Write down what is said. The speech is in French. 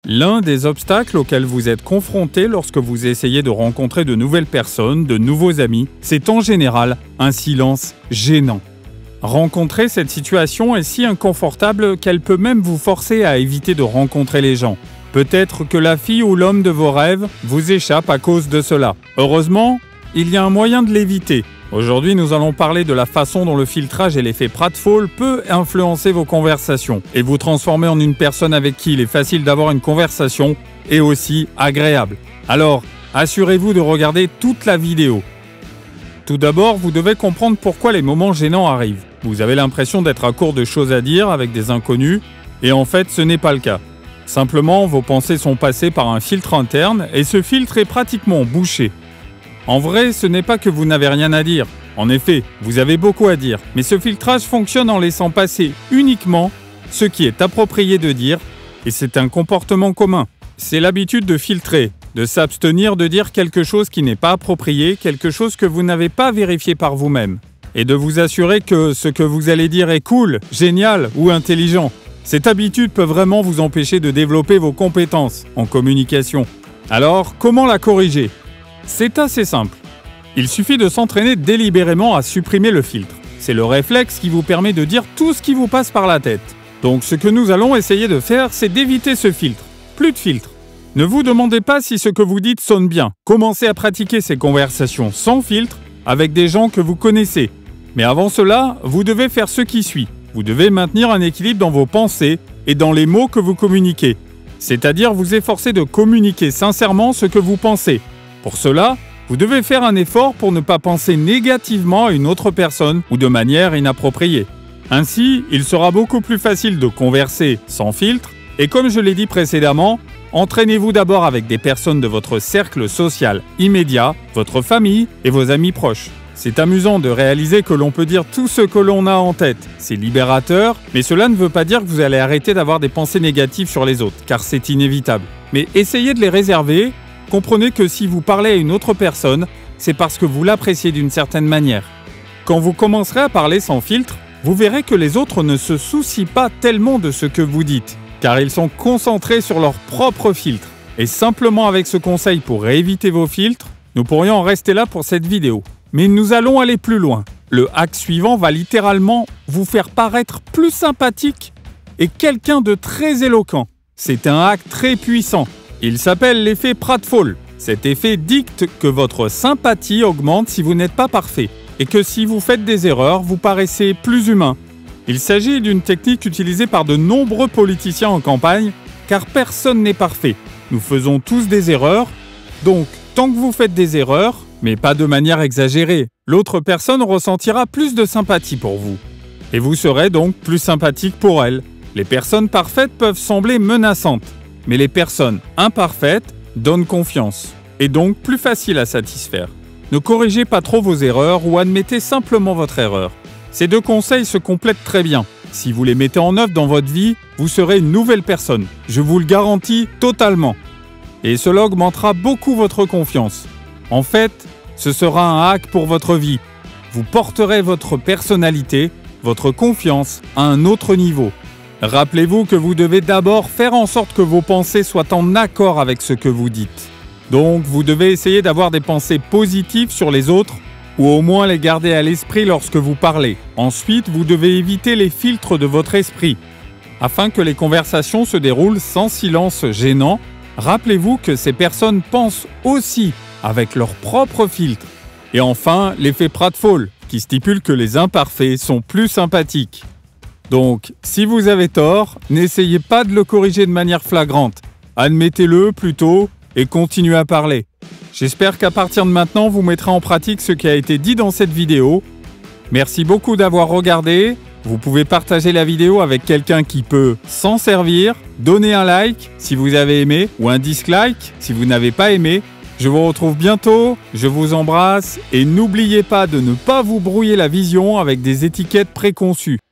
L'un des obstacles auxquels vous êtes confronté lorsque vous essayez de rencontrer de nouvelles personnes, de nouveaux amis, c'est en général un silence gênant. Rencontrer cette situation est si inconfortable qu'elle peut même vous forcer à éviter de rencontrer les gens. Peut-être que la fille ou l'homme de vos rêves vous échappe à cause de cela. Heureusement, il y a un moyen de l'éviter. Aujourd'hui, nous allons parler de la façon dont le filtrage et l'effet pratfall peut influencer vos conversations et vous transformer en une personne avec qui il est facile d'avoir une conversation et aussi agréable. Alors, assurez-vous de regarder toute la vidéo. Tout d'abord, vous devez comprendre pourquoi les moments gênants arrivent. Vous avez l'impression d'être à court de choses à dire avec des inconnus, et en fait, ce n'est pas le cas. Simplement, vos pensées sont passées par un filtre interne et ce filtre est pratiquement bouché. En vrai, ce n'est pas que vous n'avez rien à dire. En effet, vous avez beaucoup à dire, mais ce filtrage fonctionne en laissant passer uniquement ce qui est approprié de dire, et c'est un comportement commun. C'est l'habitude de filtrer, de s'abstenir de dire quelque chose qui n'est pas approprié, quelque chose que vous n'avez pas vérifié par vous-même, et de vous assurer que ce que vous allez dire est cool, génial ou intelligent. Cette habitude peut vraiment vous empêcher de développer vos compétences en communication. Alors, comment la corriger ? C'est assez simple. Il suffit de s'entraîner délibérément à supprimer le filtre. C'est le réflexe qui vous permet de dire tout ce qui vous passe par la tête. Donc ce que nous allons essayer de faire, c'est d'éviter ce filtre. Plus de filtre. Ne vous demandez pas si ce que vous dites sonne bien. Commencez à pratiquer ces conversations sans filtre avec des gens que vous connaissez. Mais avant cela, vous devez faire ce qui suit. Vous devez maintenir un équilibre dans vos pensées et dans les mots que vous communiquez. C'est-à-dire vous efforcer de communiquer sincèrement ce que vous pensez. Pour cela, vous devez faire un effort pour ne pas penser négativement à une autre personne ou de manière inappropriée. Ainsi, il sera beaucoup plus facile de converser sans filtre et comme je l'ai dit précédemment, entraînez-vous d'abord avec des personnes de votre cercle social immédiat, votre famille et vos amis proches. C'est amusant de réaliser que l'on peut dire tout ce que l'on a en tête. C'est libérateur, mais cela ne veut pas dire que vous allez arrêter d'avoir des pensées négatives sur les autres, car c'est inévitable. Mais essayez de les réserver. Comprenez que si vous parlez à une autre personne, c'est parce que vous l'appréciez d'une certaine manière. Quand vous commencerez à parler sans filtre, vous verrez que les autres ne se soucient pas tellement de ce que vous dites, car ils sont concentrés sur leur propre filtre. Et simplement avec ce conseil pour éviter vos filtres, nous pourrions en rester là pour cette vidéo. Mais nous allons aller plus loin. Le hack suivant va littéralement vous faire paraître plus sympathique et quelqu'un de très éloquent. C'est un hack très puissant. Il s'appelle l'effet pratfall. Cet effet dicte que votre sympathie augmente si vous n'êtes pas parfait et que si vous faites des erreurs, vous paraissez plus humain. Il s'agit d'une technique utilisée par de nombreux politiciens en campagne car personne n'est parfait. Nous faisons tous des erreurs, donc tant que vous faites des erreurs, mais pas de manière exagérée, l'autre personne ressentira plus de sympathie pour vous. Et vous serez donc plus sympathique pour elle. Les personnes parfaites peuvent sembler menaçantes. Mais les personnes imparfaites donnent confiance, et donc plus facile à satisfaire. Ne corrigez pas trop vos erreurs ou admettez simplement votre erreur. Ces deux conseils se complètent très bien. Si vous les mettez en œuvre dans votre vie, vous serez une nouvelle personne. Je vous le garantis totalement. Et cela augmentera beaucoup votre confiance. En fait, ce sera un hack pour votre vie. Vous porterez votre personnalité, votre confiance à un autre niveau. Rappelez-vous que vous devez d'abord faire en sorte que vos pensées soient en accord avec ce que vous dites. Donc, vous devez essayer d'avoir des pensées positives sur les autres ou au moins les garder à l'esprit lorsque vous parlez. Ensuite, vous devez éviter les filtres de votre esprit. Afin que les conversations se déroulent sans silence gênant, rappelez-vous que ces personnes pensent aussi avec leur propre filtre. Et enfin, l'effet pratfall, qui stipule que les imparfaits sont plus sympathiques. Donc, si vous avez tort, n'essayez pas de le corriger de manière flagrante. Admettez-le plutôt et continuez à parler. J'espère qu'à partir de maintenant, vous mettrez en pratique ce qui a été dit dans cette vidéo. Merci beaucoup d'avoir regardé. Vous pouvez partager la vidéo avec quelqu'un qui peut s'en servir. Donnez un like si vous avez aimé ou un dislike si vous n'avez pas aimé. Je vous retrouve bientôt, je vous embrasse et n'oubliez pas de ne pas vous brouiller la vision avec des étiquettes préconçues.